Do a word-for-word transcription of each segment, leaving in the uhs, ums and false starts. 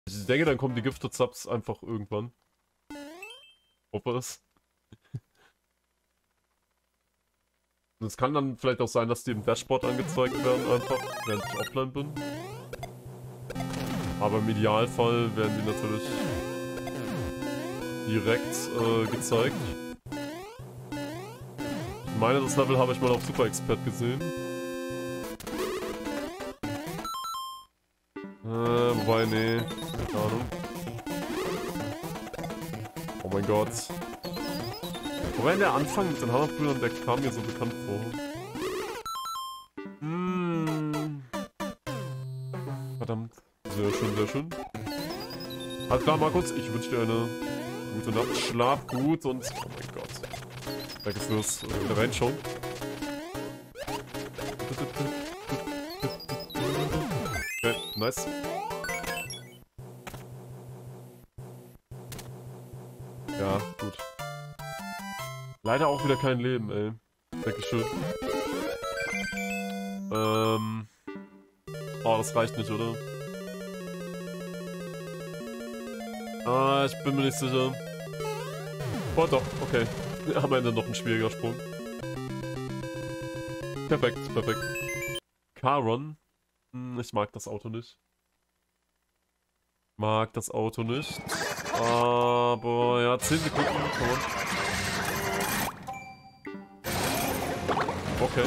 Ich denke, dann kommen die Gifted Subs einfach irgendwann. Hoffe es. Und es kann dann vielleicht auch sein, dass die im Dashboard angezeigt werden, einfach, während ich offline bin. Aber im Idealfall werden die natürlich direkt äh, gezeigt. Ich meine, das Level habe ich mal auf Super Expert gesehen. Äh, wobei, nee, keine Ahnung. Oh mein Gott. Wobei der Anfang mit den Hammerbrüdern, der kam mir so bekannt vor. Hm. Verdammt. Sehr schön, sehr schön. Halt klar, Markus, ich wünsche dir eine gute Nacht. Schlaf gut und... Oh mein Gott. Danke fürs äh, Reinschauen. Okay, nice. Ja, gut. Leider auch wieder kein Leben, ey. Dankeschön. Ähm... Oh, das reicht nicht, oder? Ah, ich bin mir nicht sicher. Oh doch, okay. Am Ende noch ein schwieriger Sprung. Perfekt, perfekt. Caron. Hm, ich mag das Auto nicht. Mag das Auto nicht. Aber ja, zehn Sekunden. Komm on. Okay.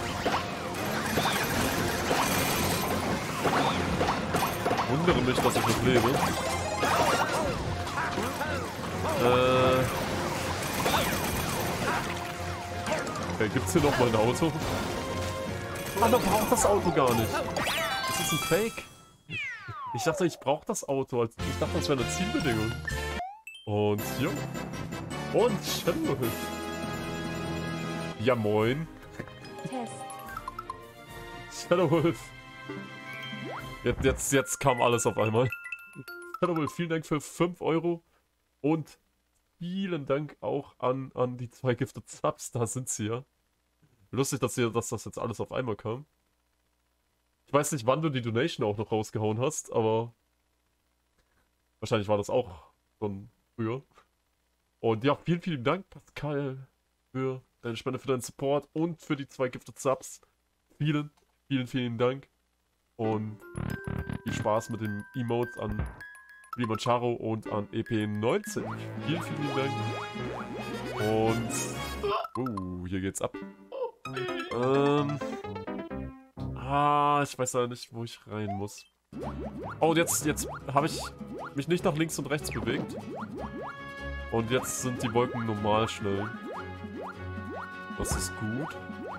Wundere mich, dass ich noch lebe. Äh. Okay, gibt's hier noch mal ein Auto? Ah, man braucht das Auto gar nicht. Das ist ein Fake. Ich dachte, ich brauche das Auto. Ich dachte, das wäre eine Zielbedingung. Und hier. Und Shadowwolf. Ja, moin. Test. Shadowwolf. Jetzt, jetzt, jetzt kam alles auf einmal. Shadowwolf, vielen Dank für fünf Euro. Und vielen Dank auch an, an die zwei Gifted Subs. Da sind sie ja. Lustig, dass, hier, dass das jetzt alles auf einmal kam. Ich weiß nicht, wann du die Donation auch noch rausgehauen hast, aber wahrscheinlich war das auch schon früher. Und ja, vielen, vielen Dank, Pascal, für deine Spende, für deinen Support und für die zwei Gifted Subs. Vielen, vielen, vielen Dank. Und viel Spaß mit den Emotes an Limancharo und an E P neunzehn. Vielen, vielen Dank. Und uh, hier geht's ab. Ähm. Ah, ich weiß ja nicht, wo ich rein muss. Oh, und jetzt, jetzt habe ich mich nicht nach links und rechts bewegt. Und jetzt sind die Wolken normal schnell. Das ist gut.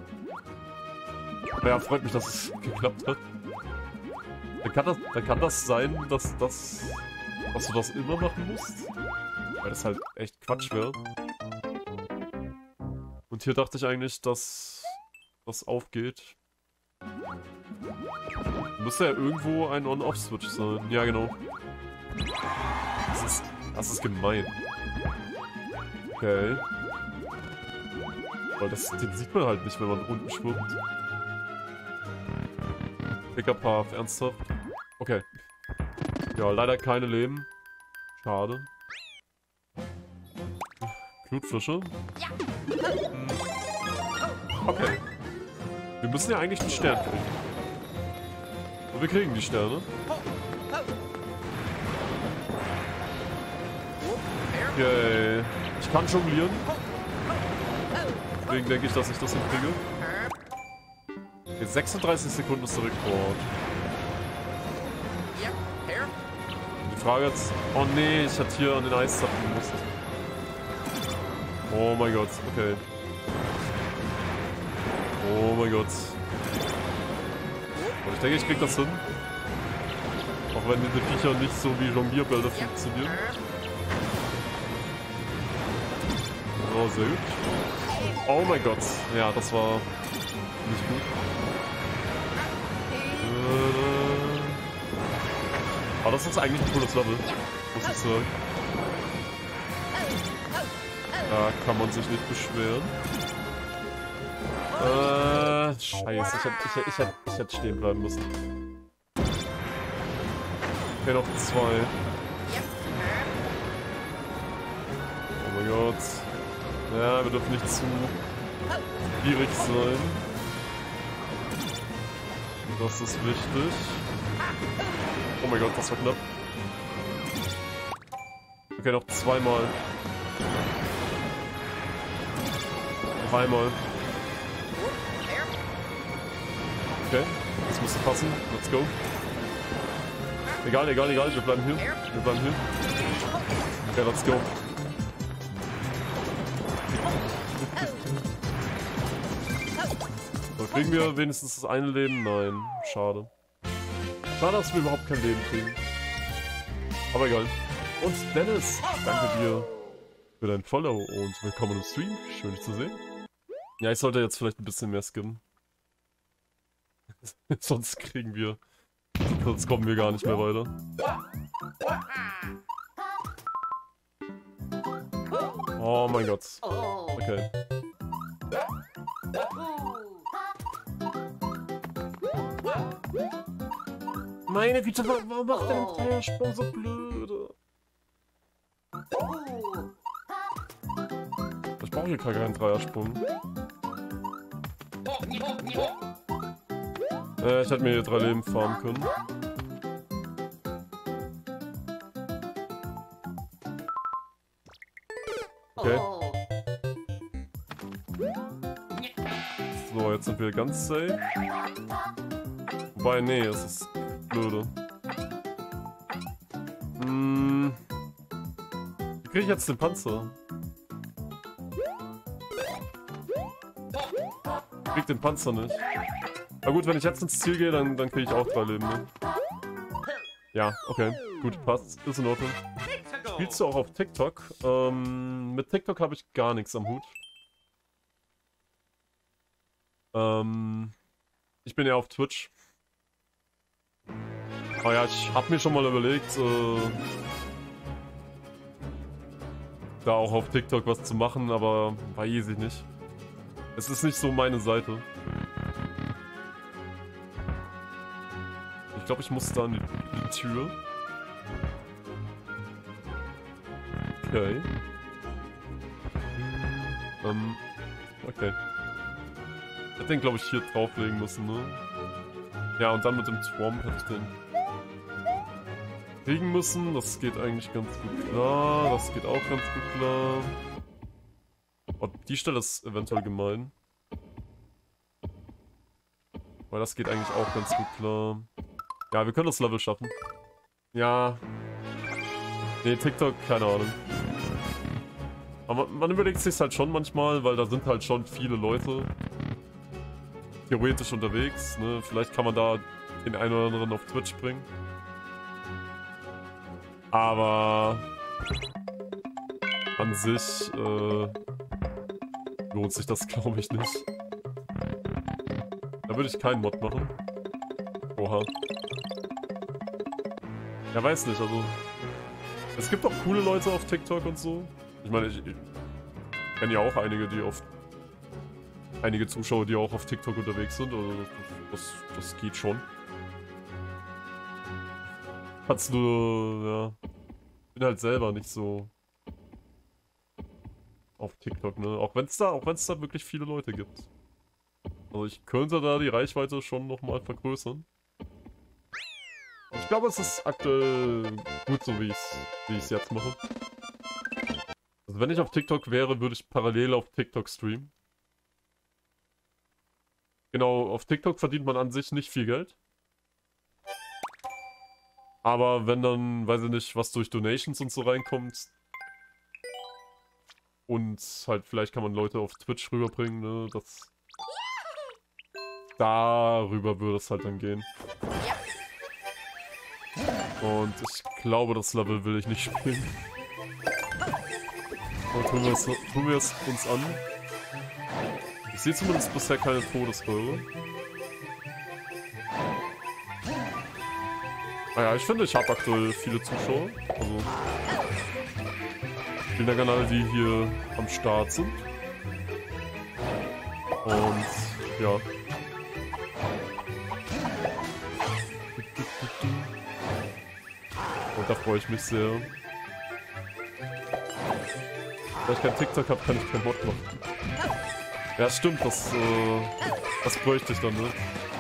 Ja, freut mich, dass es geklappt hat. Dann kann das, dann kann das sein, dass, das, dass du das immer machen musst. Weil das halt echt Quatsch wäre. Und hier dachte ich eigentlich, dass das aufgeht. Müsste ja irgendwo ein On-Off-Switch sein. Ja, genau. Das ist, das ist gemein. Okay. Weil das, den sieht man halt nicht, wenn man unten schwimmt. Pickup Path, ernsthaft? Okay. Ja, leider keine Leben. Schade. Blutfische. Hm. Okay. Wir müssen ja eigentlich einen Stern kriegen. Und wir kriegen die Sterne. Okay. Ich kann jonglieren. Deswegen denke ich, dass ich das hinkriege. Okay, sechsunddreißig Sekunden ist der Rekord. Die Frage jetzt... Oh nee, ich hätte hier an den Eis zappen gemusst. Oh mein Gott, okay. Oh mein Gott. Und ich denke, ich krieg das hin. Auch wenn diese Viecher nicht so wie Jonglierbälle funktionieren. Oh, sehr gut. Oh mein Gott. Ja, das war nicht gut. Aber das ist eigentlich ein cooles Level, muss ich sagen. Da kann man sich nicht beschweren. Äh, scheiße, ich hätte, ich, hätte, ich, hätte, ich hätte stehen bleiben müssen. Okay, noch zwei. Oh mein Gott. Ja, wir dürfen nicht zu schwierig sein. Das ist wichtig. Oh mein Gott, das war knapp. Okay, noch zweimal. Dreimal. Okay, das müsste passen. Let's go. Egal, egal, egal. Wir bleiben hier. Wir bleiben hier. Okay, let's go. So, kriegen wir wenigstens das eine Leben? Nein, schade. Schade, dass wir überhaupt kein Leben kriegen. Aber egal. Und Dennis, danke dir für dein Follow und willkommen im Stream. Schön, dich zu sehen. Ja, ich sollte jetzt vielleicht ein bisschen mehr skippen. Sonst kriegen wir... Sonst kommen wir gar nicht mehr weiter. Oh mein Gott. Okay. Meine Güte, warum macht der den Dreiersprung so blöde? Ich brauche hier keinen Dreiersprung. Äh, ich hätte mir hier drei Leben farmen können. Okay. So, jetzt sind wir ganz safe. Wobei, nee, es ist blöde. Hm. Wie kriege ich jetzt den Panzer? Ich krieg den Panzer nicht. Na gut, wenn ich jetzt ins Ziel gehe, dann, dann kriege ich auch drei Leben, ne? Ja, okay. Gut, passt. Ist in Ordnung. Spielst du auch auf TikTok? Ähm, mit TikTok habe ich gar nichts am Hut. Ähm, ich bin ja auf Twitch. Aber ja, ich habe mir schon mal überlegt, äh, da auch auf TikTok was zu machen, aber weiß ich nicht. Es ist nicht so meine Seite. Ich glaube, ich muss da an die, die Tür. Okay. Ähm, okay. Ich hätte den, glaube ich, hier drauflegen müssen, ne? Ja, und dann mit dem Swamp hätte ich den kriegen müssen. Das geht eigentlich ganz gut klar. Das geht auch ganz gut klar. Oh, die Stelle ist eventuell gemein. Weil das geht eigentlich auch ganz gut klar. Ja, wir können das Level schaffen. Ja. Nee, TikTok, keine Ahnung. Aber man überlegt sich halt schon manchmal, weil da sind halt schon viele Leute theoretisch unterwegs, ne? Vielleicht kann man da den einen oder anderen auf Twitch bringen. Aber an sich äh, lohnt sich das, glaube ich, nicht. Da würde ich keinen Mod machen. Oha. Ja, weiß nicht, also... Es gibt auch coole Leute auf TikTok und so. Ich meine, ich, ich kenne ja auch einige, die auf... Einige Zuschauer, die auch auf TikTok unterwegs sind. Also das, das geht schon. Kannst du... ja... Ich bin halt selber nicht so... auf TikTok, ne? Auch wenn es da, auch wenn es da wirklich viele Leute gibt. Also ich könnte da die Reichweite schon nochmal vergrößern. Ich glaube, es ist aktuell gut so, wie ich es wie ich's jetzt mache. Also wenn ich auf TikTok wäre, würde ich parallel auf TikTok streamen. Genau, auf TikTok verdient man an sich nicht viel Geld. Aber wenn dann, weiß ich nicht, was durch Donations und so reinkommt. Und halt, vielleicht kann man Leute auf Twitch rüberbringen, ne, das... Darüber würde es halt dann gehen. Und ich glaube, das Level will ich nicht spielen. Aber tun wir es, tun wir es uns an. Ich sehe zumindest bisher keine Todesröhre. Naja, ich finde, ich habe aktuell viele Zuschauer. Also, vielen Dank an alle, die hier am Start sind. Und, ja. da freue ich mich sehr. Weil ich kein TikTok habe, kann ich kein Mod machen. Ja, stimmt, das, äh, das bräuchte ich dann, ne?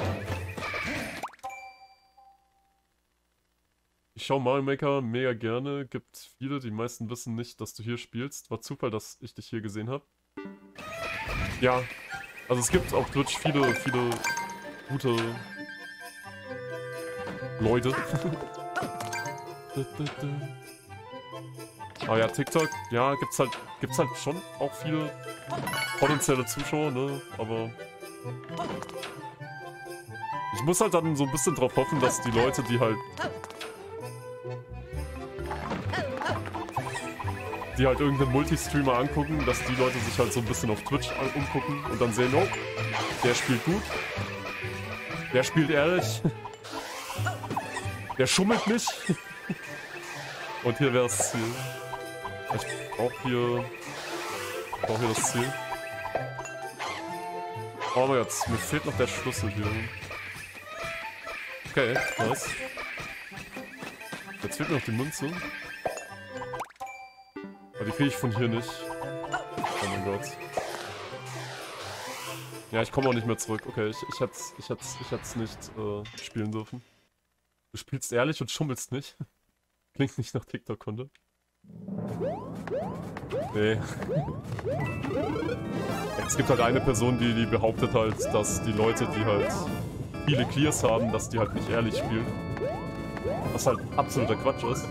Ich schaue Mario Maker mega gerne. Gibt viele, die meisten wissen nicht, dass du hier spielst. War Zufall, dass ich dich hier gesehen habe. Ja, also es gibt auf Twitch viele, viele gute Leute. Aber ja, TikTok, ja, gibt's halt, gibt's halt schon auch viele potenzielle Zuschauer, ne? Aber ich muss halt dann so ein bisschen drauf hoffen, dass die Leute, die halt die halt irgendeinen Multistreamer angucken, dass die Leute sich halt so ein bisschen auf Twitch umgucken und dann sehen, oh, der spielt gut, der spielt ehrlich, der schummelt nicht. Und hier wäre das Ziel. Ich brauche hier, ich brauche hier das Ziel. Oh, aber jetzt, mir fehlt noch der Schlüssel hier. Okay, nice. Jetzt fehlt mir noch die Münze. Aber die kriege ich von hier nicht. Oh mein Gott. Ja, ich komme auch nicht mehr zurück. Okay, ich, ich hätte es ich hätt's, ich hätt's nicht äh, spielen dürfen. Du spielst ehrlich und schummelst nicht. Klingt nicht nach TikTok-Kunde. Nee. Es gibt halt eine Person, die, die behauptet halt, dass die Leute, die halt viele Clears haben, dass die halt nicht ehrlich spielen. Was halt absoluter Quatsch ist.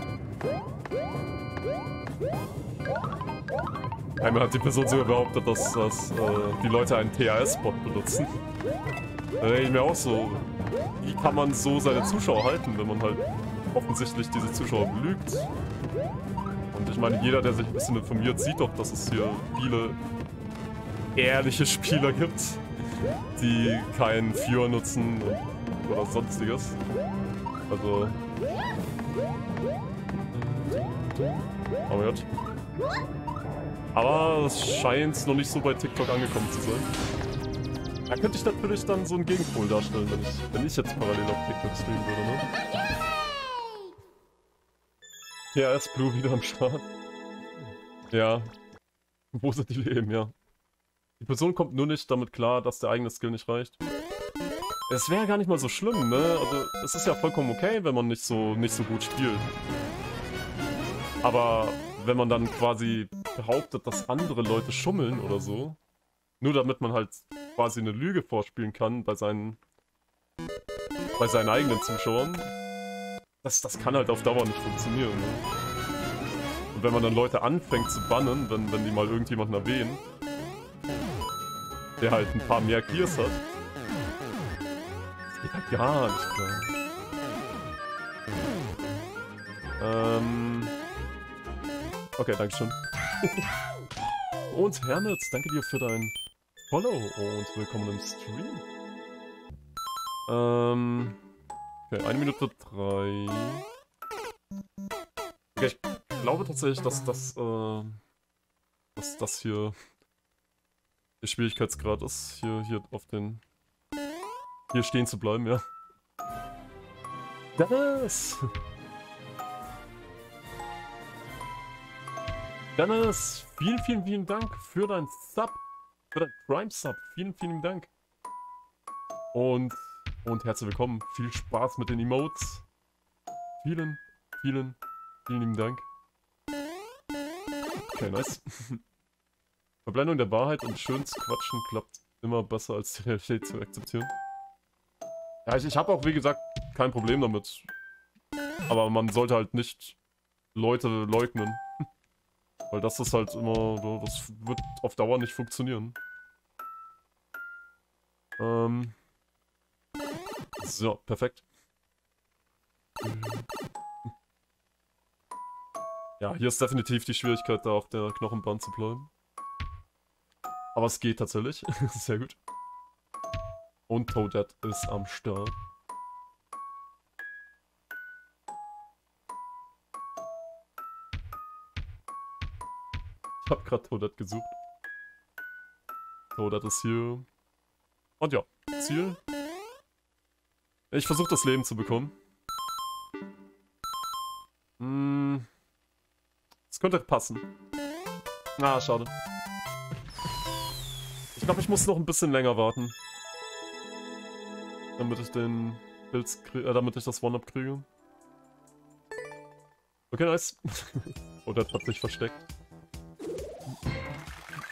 Einmal hat die Person sogar behauptet, dass, dass äh, die Leute einen T A S-Bot benutzen. Da denke ich mir auch so, wie kann man so seine Zuschauer halten, wenn man halt offensichtlich diese Zuschauer belügt? Und ich meine, jeder, der sich ein bisschen informiert, sieht doch, dass es hier viele ehrliche Spieler gibt, die keinen Viewer nutzen oder sonstiges. Also... Oh Gott. Aber es scheint noch nicht so bei TikTok angekommen zu sein. Da könnte ich natürlich dann so einen Gegenpol darstellen, wenn ich, wenn ich jetzt parallel auf TikTok streamen würde, ne? T A S Blue wieder am Start. Ja. Wo sind die Leben, ja. Die Person kommt nur nicht damit klar, dass der eigene Skill nicht reicht. Es wäre gar nicht mal so schlimm, ne? Also, es ist ja vollkommen okay, wenn man nicht so, nicht so gut spielt. Aber wenn man dann quasi behauptet, dass andere Leute schummeln oder so, nur damit man halt quasi eine Lüge vorspielen kann bei seinen bei seinen eigenen Zuschauern, das, das kann halt auf Dauer nicht funktionieren. Ne? Und wenn man dann Leute anfängt zu bannen, wenn, wenn die mal irgendjemanden erwähnen, der halt ein paar mehr Gears hat, das geht halt gar nicht klar. Ähm... Okay, dankeschön. Und Hermit, danke dir für dein Follow und willkommen im Stream. Ähm... Okay, eine Minute drei. Okay, ich glaube tatsächlich, dass das, äh... dass das hier der Schwierigkeitsgrad ist, hier, hier auf den... hier stehen zu bleiben, ja. Dennis! Dennis, vielen, vielen, vielen Dank für dein Sub, für dein Prime-Sub. Vielen, vielen Dank. Und, und herzlich willkommen. Viel Spaß mit den Emotes. Vielen, vielen, vielen lieben Dank. Okay, nice. Verblendung der Wahrheit und schön zu quatschen klappt immer besser als die Realität zu akzeptieren. Ja, ich, ich habe auch, wie gesagt, kein Problem damit. Aber man sollte halt nicht Leute leugnen. Weil das ist halt immer, das wird auf Dauer nicht funktionieren. Ähm. So, perfekt. Ja, hier ist definitiv die Schwierigkeit, da auf der Knochenbahn zu bleiben. Aber es geht tatsächlich. Sehr gut. Und Toadette ist am Start. Ich hab grad Toadette gesucht. Toadette ist hier. Und ja, Ziel. Ich versuche das Leben zu bekommen. Hm. Das könnte passen. Ah, schade. Ich glaube, ich muss noch ein bisschen länger warten. Damit ich den Pilz kriege, äh, damit ich das One-Up kriege. Okay, nice. Oh, der hat sich versteckt.